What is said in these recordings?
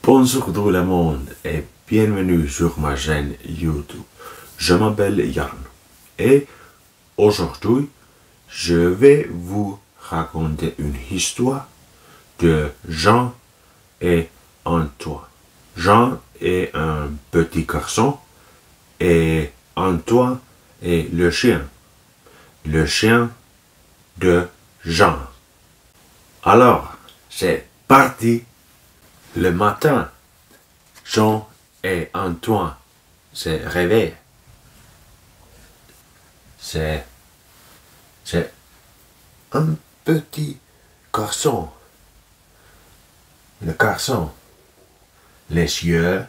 Bonjour tout le monde et bienvenue sur ma chaîne YouTube. Je m'appelle Yann et aujourd'hui je vais vous raconter une histoire de Jean et Antoine. Jean est un petit garçon et Antoine est le chien de Jean. Alors, c'est parti. Le matin, Jean et Antoine se réveillent. C'est un petit garçon. Le garçon, les yeux,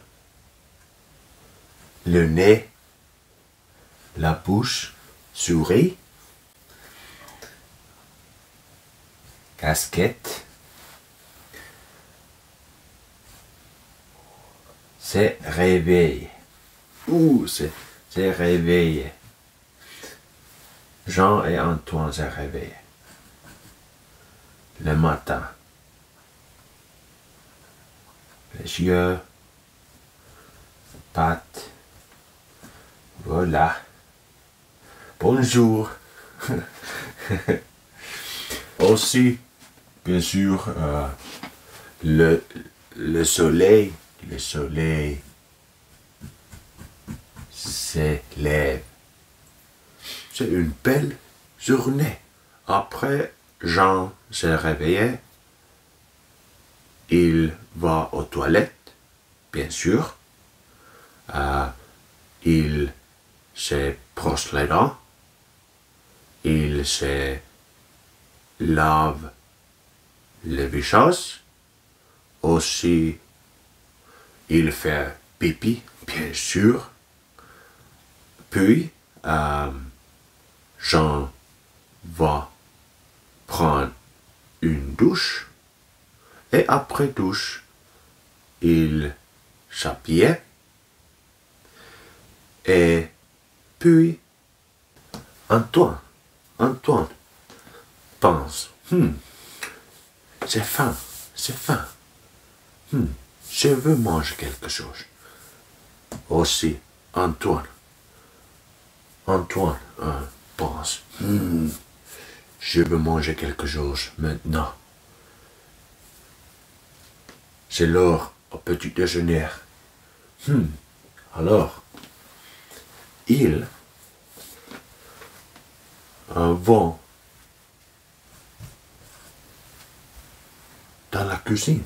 le nez, la bouche sourit, casquette, c'est réveillé. C'est réveillé. Jean et Antoine se réveillent. Le matin. Les yeux, pattes. Voilà. Bonjour. Aussi, bien sûr, le soleil s'élève. C'est une belle journée. Après, Jean s'est réveillé. Il va aux toilettes, bien sûr. Il se brosse les dents. Il se lave le visage. Aussi, il fait pipi, bien sûr. Puis, Jean va prendre une douche. Et après douche, il s'habille. Et puis, Antoine pense, c'est faim. Je veux manger quelque chose. Aussi, Antoine pense, je veux manger quelque chose maintenant. C'est l'heure au petit déjeuner. Alors, ils vont dans la cuisine.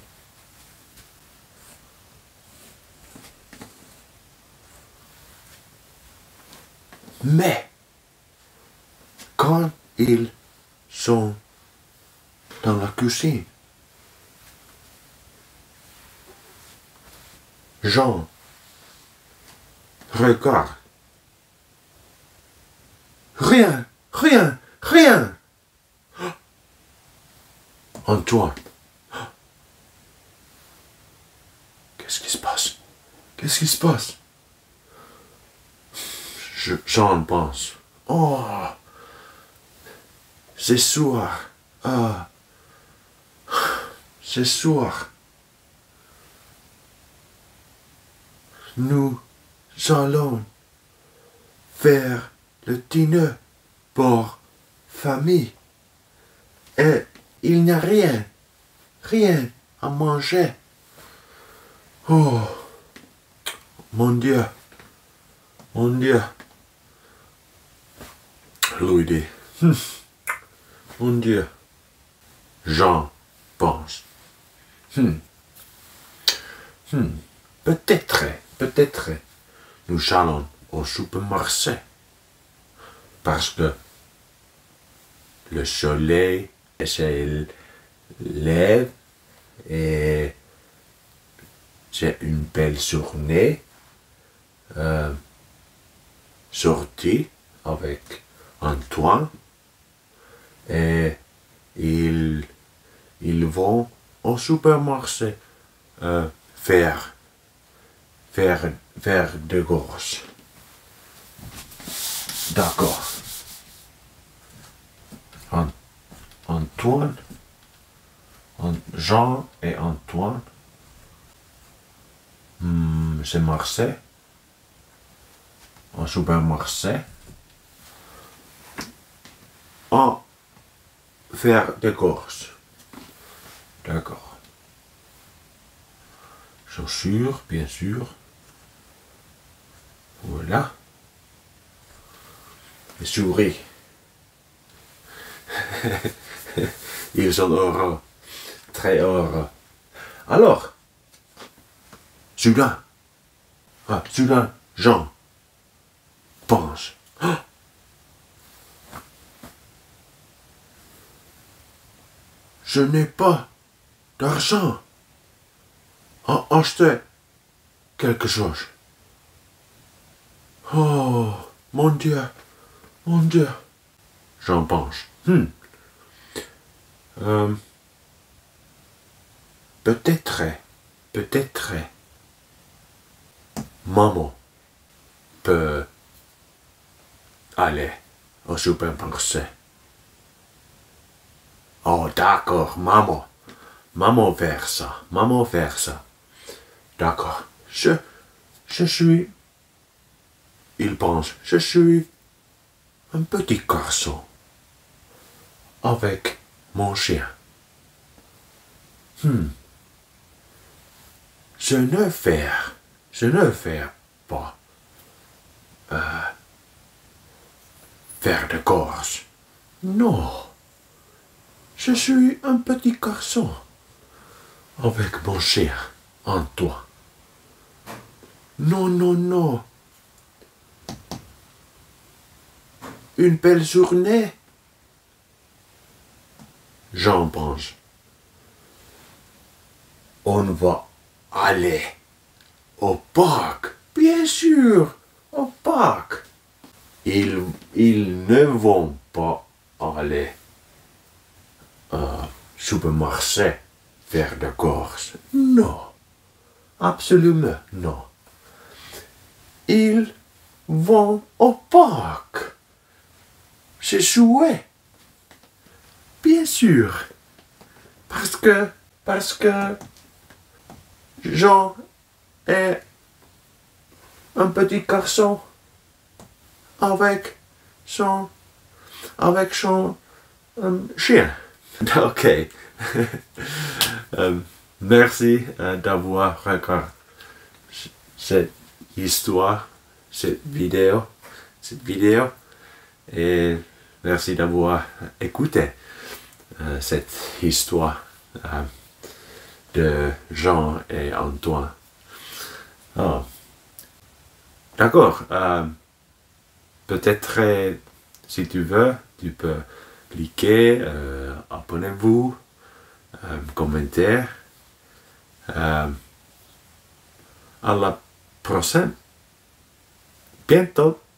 Mais, quand ils sont dans la cuisine, Jean regarde. Rien. Antoine. Qu'est-ce qui se passe? Jean pense. Oh, c'est soir. C'est soir. Nous allons faire le dîner pour famille. Et il n'y a rien à manger. Oh, mon Dieu. Lui dit, mon Dieu. Jean pense, peut-être, nous allons au supermarché. Parce que le soleil se lève et c'est une belle journée. Sorti avec Antoine et ils vont au supermarché faire des courses. D'accord. Jean et Antoine C'est Marseille. Un supermarché. En fer d'écorce. D'accord. Chaussures, bien sûr. Voilà. Les souris. Ils sont heureux. Très heureux. Alors, celui-là. Ah, celui-là, Jean. Pense. Oh, je n'ai pas d'argent à acheter quelque chose. Oh, mon Dieu, mon Dieu. J'en pense. Peut-être, maman peut aller au supermarché. Oh, d'accord, maman. Maman faire ça. Maman faire ça. D'accord. Je suis... Il pense, je suis un petit garçon avec mon chien. Je ne fais pas faire de course. Non. Je suis un petit garçon avec mon chien en toi. Non, non, non. Une belle journée. J'en pense. On va aller au parc. Bien sûr, au parc. Ils ne vont pas aller au supermarché faire de courses. Non. Absolument non. Ils vont au parc. C'est jouer. Bien sûr. Parce que Jean est un petit garçon avec son chien. Ok. Merci d'avoir regardé cette histoire, cette vidéo, et merci d'avoir écouté cette histoire de Jean et Antoine. Oh. D'accord. Peut-être, si tu veux, tu peux cliquer, abonnez-vous, commentaire. À la prochaine. Bientôt.